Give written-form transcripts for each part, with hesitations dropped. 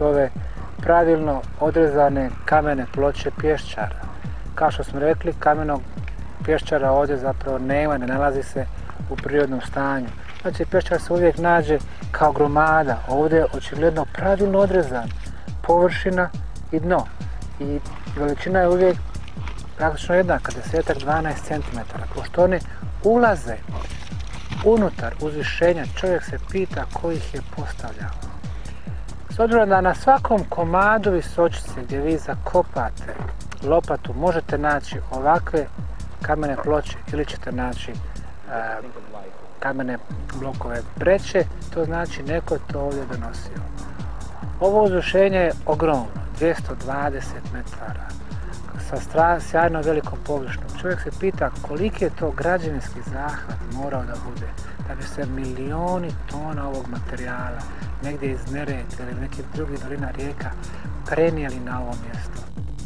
su ove pravilno odrezane kamene ploče pješčara. Kao što smo rekli, kamenog pješčara ovdje zapravo nema, ne nalazi se u prirodnom stanju. Znači pješčar se uvijek nađe kao gromada, ovdje je očigledno pravilno odrezan površina i dno. I veličina je uvijek praktično jednaka, 10-12 cm. Pošto one ulaze unutar uzvišenja, čovjek se pita ko ih je postavljao. S obzirom da na svakom komadu visočice gdje vi zakopate lopatu možete naći ovakve kamene ploče ili ćete naći kamene blokove breće, to znači neko je to ovdje donosio. Ovo uzvišenje je ogromno, 220 metara, sa sjajno velikom površinom. Čovjek se pita koliki je to građevinski zahvat morao da bude, da bi se milioni tona ovog materijala negdje iz Neretve ili nekih drugih dolina rijeka prenijeli na ovo mjesto.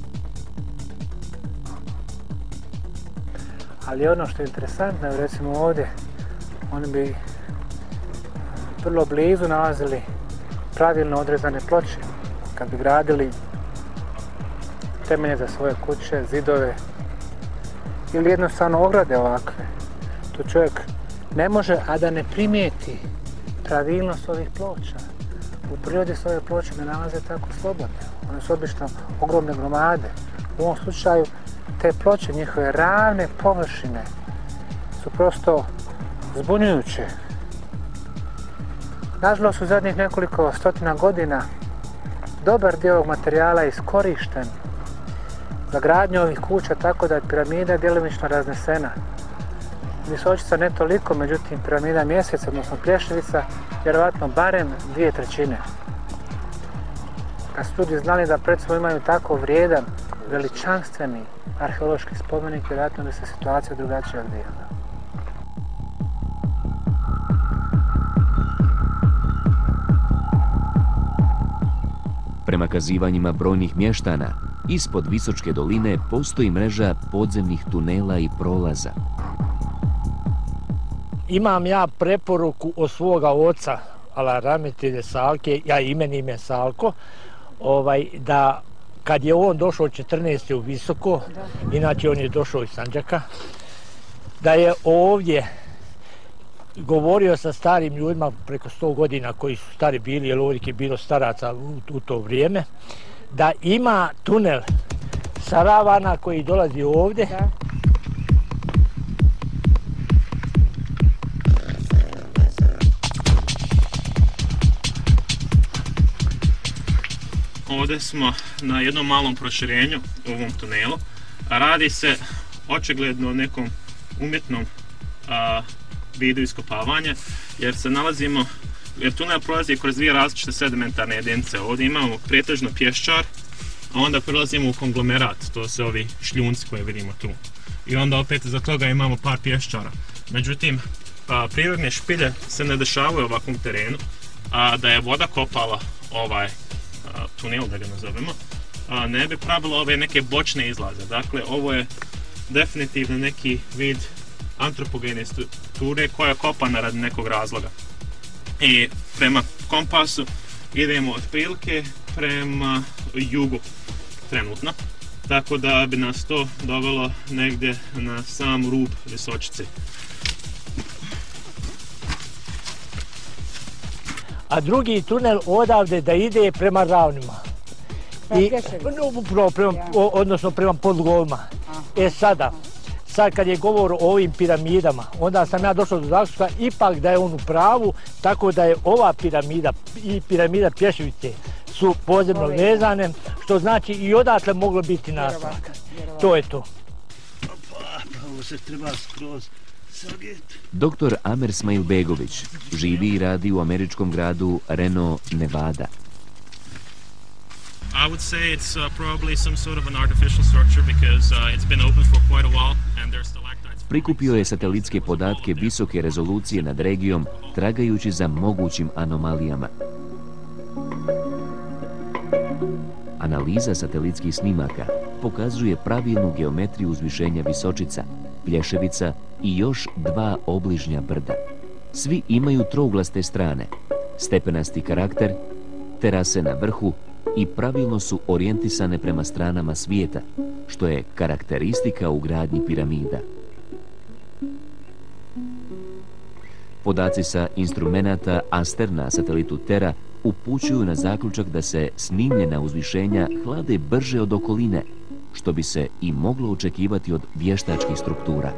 Ali ono što je interesantno je recimo ovdje, oni bi vrlo blizu nalazili pravilno odrezane ploče kad bi gradili temelje za svoje kuće, zidove ili jednostavno ograde ovakve. Tu čovjek ne može, a da ne primijeti pravilnost ovih ploča. U prirodi se ove ploče ne nalaze tako slobodne. One su obično ogromne gromade. U ovom slučaju te ploče, njihove ravne površine su prosto zbunjujuće. Nažalost, u zadnjih nekoliko stotina godina dobar dio ovog materijala je iskorišten za gradnju ovih kuća, tako da je piramida djelomično raznesena. Visočica ne toliko, međutim piramida Mjeseca, odnosno Plješevica, vjerovatno barem 2/3. Kad su ljudi znali da pred sobom imaju tako vrijedan, veličanstveni arheološki spomenik, vjerojatno bi se situacija drugačije odvijala. Prema kazivanjima brojnih mještana, ispod Visočke doline postoji mreža podzemnih tunela i prolaza. Imam ja preporuku od svoga oca, ala rahmetilje Salke, ja imenim je Salko, da kad je on došao 14. u Visoko, inače on je došao iz Sandžaka, da je ovdje govorio sa starim ljudima preko 100 godina koji su stari bili, jer ovdje je bilo staraca u to vrijeme, da ima tunel sa ravana koji dolazi ovdje. Da. Ovdje smo na jednom malom proširenju u ovom tunelu. Radi se očigledno o nekom umjetnom vidu iskopavanja, jer se nalazimo, jer tunel prolazi kroz dvije različite sedimentarne jedinice. Ovdje imamo pretežno pješčar, a onda prelazimo u konglomerat, to su ovi šljunci koje vidimo tu. I onda opet za toga imamo par pješčara. Međutim, prirodne špilje se ne dešavaju u ovakvom terenu, a da je voda kopala ovaj tunel, da ga nazovemo, ne bi pravilo ove neke bočne izlaze. Dakle, ovo je definitivno neki vid antropogene strukture koja je kopana radi nekog razloga. I prema kompasu idemo otprilike prema jugu trenutno, tako da bi nas to dovelo negdje na sam rub Visočice. A drugi tunel odavde da ide prema ravnima. Odnosno prema podlogama. Sad kad je govor o ovim piramidama, onda sam ja došao do zaključka ipak da je on u pravu, tako da je ova piramida i piramida Plješevice su podzemno vezane, što znači i odatle moglo biti nastavak. To je to. Ovo se treba skroz sageti. Dr. Amer Smailbegović živi i radi u američkom gradu Reno, Nevada. I would say it's probably some sort of an artificial structure because it's been open for quite a while and there's stalactites. Prikupio je satelitske podatke visoke rezolucije nad regijom, tragajući za mogućim anomalijama. Analiza satelitskih snimaka pokazuje pravilnu geometriju uzvišenja Visočica, Plješevica i još dva obližnja brda. Svi imaju trouglaste strane, stepenasti karakter terase na vrhu i pravilno su orijentisane prema stranama svijeta, što je karakteristika u gradnji piramida. Podaci sa instrumenata Aster na satelitu Terra upućuju na zaključak da se snimljena uzvišenja hlade brže od okoline, što bi se i moglo očekivati od vještačkih struktura.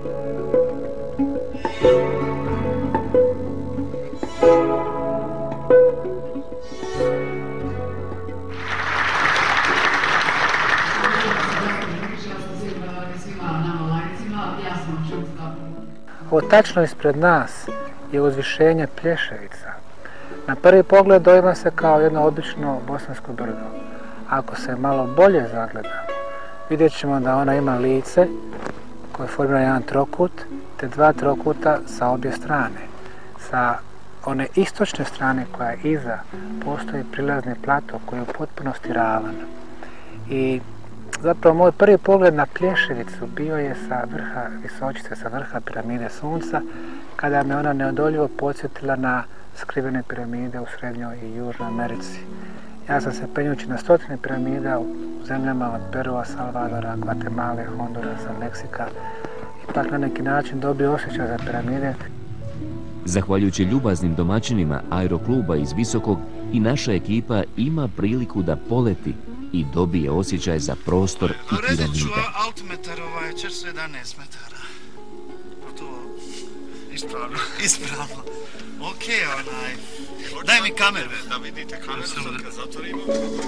Ovo tačno ispred nas je uzvišenje Plješevica. Na prvi pogled dojma se kao jedno obično bosansko brdo. Ako se malo bolje zagleda, vidjet ćemo da ona ima lice koje formira jedan trokut, te dva trokuta sa obje strane. Sa one istočne strane koja je iza, postoji prilazni plato koji je u potpunosti ravan. I zapravo moj prvi pogled na Plješevicu bio je sa vrha Visočice, sa vrha piramide Sunca, kada me ona neodoljivo podsjetila na skrivene piramide u Srednjoj i Južnoj Americi. Ja sam se penjući na stotine piramida u zemljama od Perua, Salvadora, Gvatemale, Hondurasa, Meksika, ipak na neki način dobio osjećaj za piramide. Zahvaljujući ljubaznim domaćinima aerokluba iz Visokog, i naša ekipa ima priliku da poleti i dobije osjećaj za prostor i piramide. Reći ću altimetar 411 metara. To ispravno. Ispravno. Okej, daj mi kameru. Da vidite kameru, sad kad zatvorimo.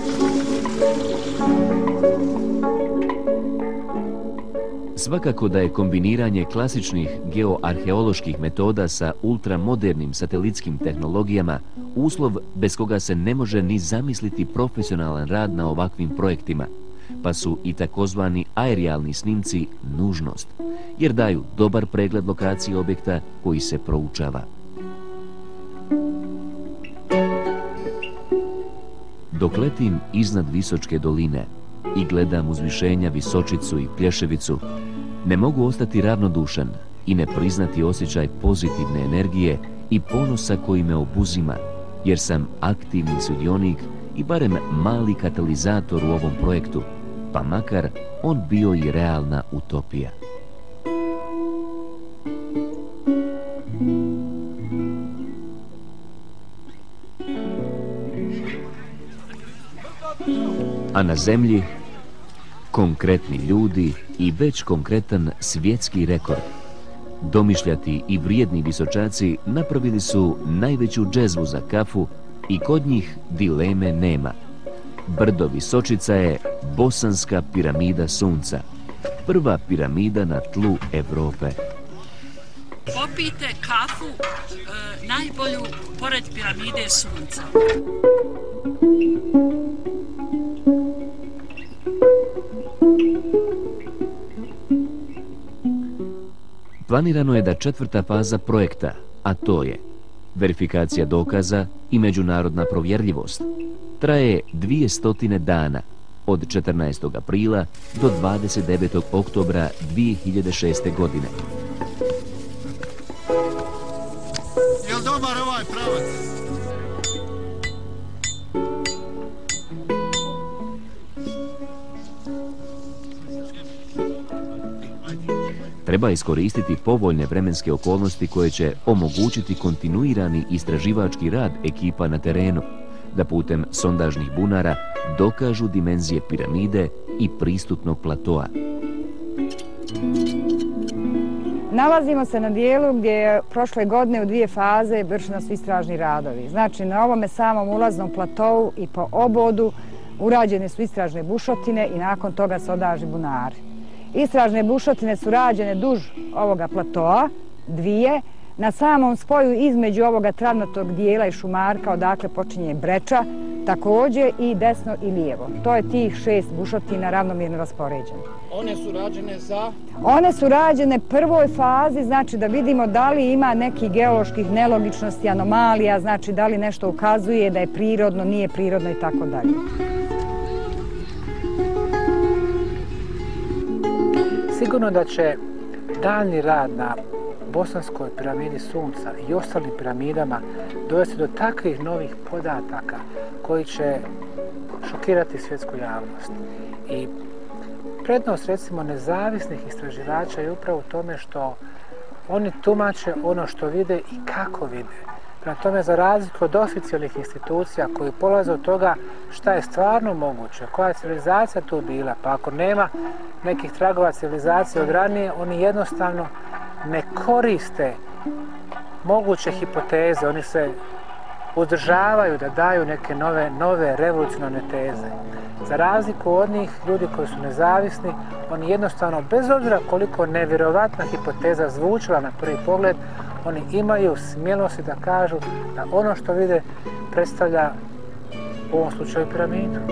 Svakako da je kombiniranje klasičnih geoarheoloških metoda sa ultramodernim satelitskim tehnologijama uslov bez koga se ne može ni zamisliti profesionalan rad na ovakvim projektima, pa su i takozvani aerijalni snimci nužnost, jer daju dobar pregled lokacije objekta koji se proučava. Dok letim iznad Visočke doline i gledam uzvišenja Visočicu i Plješevicu, ne mogu ostati ravnodušan i ne priznati osjećaj pozitivne energije i ponosa koji me obuzima, jer sam aktivni sudionik i barem mali katalizator u ovom projektu, pa makar on bio i realna utopija. A na zemlji konkretni ljudi i već konkretan svjetski rekord. Domišljati i vrijedni Visočaci napravili su najveću džezvu za kafu i kod njih dileme nema. Brdo Visočica je bosanska piramida Sunca, prva piramida na tlu Evrope. Popijte kafu najbolju pored piramide Sunca. Planirano je da četvrta faza projekta, a to je verifikacija dokaza i međunarodna provjerljivost, traje 200 dana, od 14. aprila do 29. oktobra 2006. godine. Jel dobar ovaj pravac? Treba iskoristiti povoljne vremenske okolnosti koje će omogućiti kontinuirani istraživački rad ekipa na terenu, da putem sondažnih bunara dokažu dimenzije piramide i pristupnog platoa. Nalazimo se na dijelu gdje je prošle godine u 2 faze vršeni su istražni radovi. Znači, na ovome samom ulaznom platovu i po obodu urađene su istražne bušotine i nakon toga sondažni bunari. Istražne bušotine su rađene duž ovoga platoa, 2, na samom spoju između ovoga travnatog dijela i šumarka odakle počinje Breča, također i desno i lijevo. To je tih 6 bušotina ravnomjerno raspoređene. One su rađene za? One su rađene prvoj fazi, znači da vidimo da li ima nekih geoloških nelogičnosti, anomalija, znači da li nešto ukazuje da je prirodno, nije prirodno i tako dalje. Sigurno da će daljni rad na Bosanskoj piramidi Sunca i ostalim piramidama dovesti do takvih novih podataka koji će šokirati svjetsku javnost. I prednost, recimo, nezavisnih istraživača je upravo u tome što oni tumače ono što vide i kako vide. Prema tome, za razliku od oficijalnih institucija koji polaze od toga šta je stvarno moguće, koja je civilizacija tu bila, pa ako nema nekih tragova civilizacije od ranije, oni jednostavno ne koriste moguće hipoteze, oni se uzdržavaju da daju neke nove revolucionarne teze. Za razliku od njih, ljudi koji su nezavisni, oni jednostavno, bez obzira koliko nevjerovatna hipoteza zvučila na prvi pogled, oni imaju smjelosti da kažu da ono što vide predstavlja u ovom slučaju piramidu.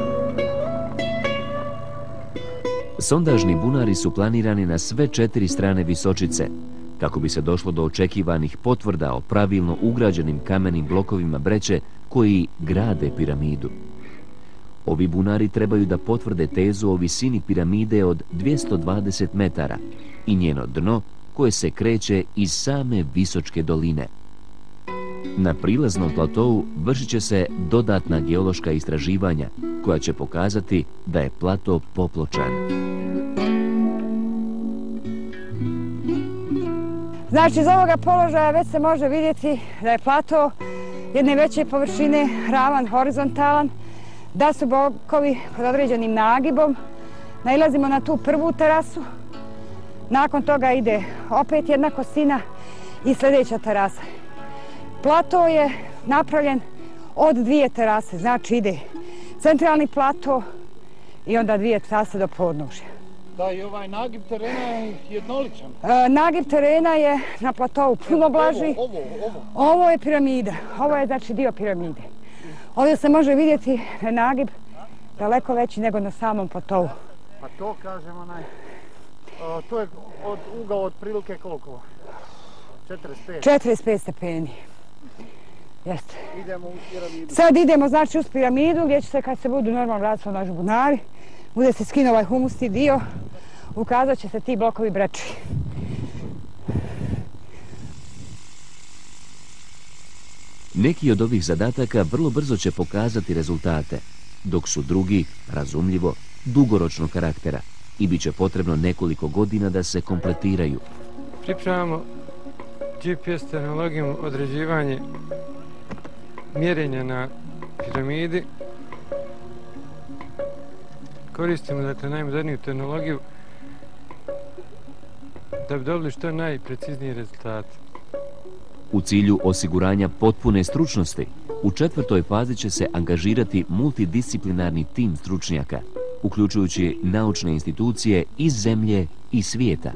Sondažni bunari su planirani na sve 4 strane Visočice, kako bi se došlo do očekivanih potvrda o pravilno ugrađenim kamenim blokovima Breće koji grade piramidu. Ovi bunari trebaju da potvrde tezu o visini piramide od 220 metara i njeno dno koje se kreće iz same Visočke doline. Na prilaznom platovu vršit će se dodatna geološka istraživanja koja će pokazati da je plato popločan. Znači, iz ovoga položaja već se može vidjeti da je plato jedne veće površine, ravan, horizontalan, da su blokovi pod određenim nagibom. Nailazimo na tu prvu terasu, nakon toga ide opet jedna kosina i sljedeća terasa. Plato je napravljen od 2 terase, znači ide centralni plato i onda 2 terase do podnožja. Da, i ovaj nagib terena je jednoličan. Nagib terena je na platovu puno blaži. Ovo je piramida. Ovo je znači dio piramide. Ovdje se može vidjeti da je nagib daleko veći nego na samom platovu. Pa to kažemo to je ugao otprilike koliko? 45? 45 stepeni. Jeste. Idemo u piramidu. Sad idemo znači uz piramidu gdje će se, kad se budu normalno raditi sondažni bunari, bude se skinuo ovaj humusni dio, ukazat će se ti blokovi Breči. Neki od ovih zadataka vrlo brzo će pokazati rezultate, dok su drugi, razumljivo, dugoročnog karaktera i bit će potrebno nekoliko godina da se kompletiraju. Pripremamo GPS tehnologijom određivanje mjerenja na piramidi. Koristimo dakle najmoderniju tehnologiju da bi dobili što najpreciznije rezultate. U cilju osiguranja potpune stručnosti, u 4. fazi će se angažirati multidisciplinarni tim stručnjaka, uključujući naučne institucije iz zemlje i svijeta.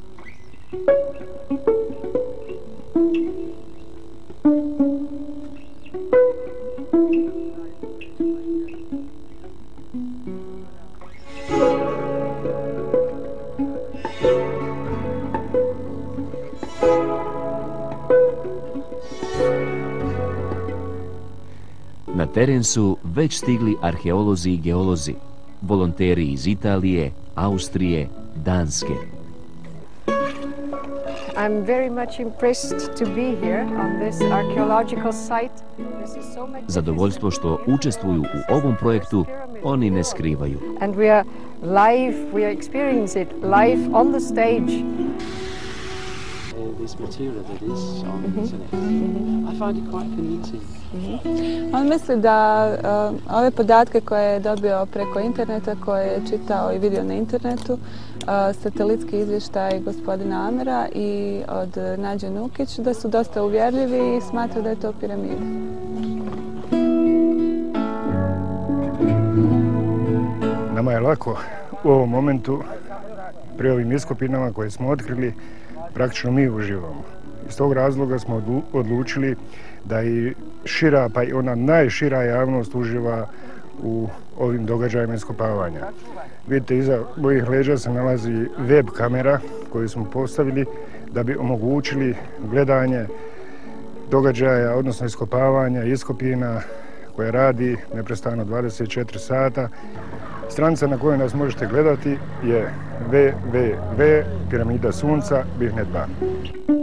Na teren su već stigli arheolozi i geolozi, volonteri iz Italije, Austrije, Danske. I'm very much impressed to be here on this archaeological site. Zadovoljstvo što učestvuju u ovom projektu oni ne skrivaju. And we are experiencing it live on the stage. This material that is on the internet. I find it quite convincing. On misli da ove podatke koje je dobio preko interneta, koje je čitao i vidio na internetu, satelitski izvještaj gospodina Amera i od Nađe Nukić, da su dosta uvjerljivi i smatra da je to piramida. Nama je lako u ovom momentu, pri ovim iskopinama koje smo otkrili, praktično mi uživamo. Iz tog razloga smo odlučili da i šira, pa i ona najšira javnost uživa u ovim događajima iskopavanja. Vidite, iza mojih leđa se nalazi web kamera koju smo postavili da bi omogućili gledanje događaja, odnosno iskopavanja, iskopina koja radi neprestano 24 sata. Stranica na kojoj nas možete gledati je www.piramidasunca.net.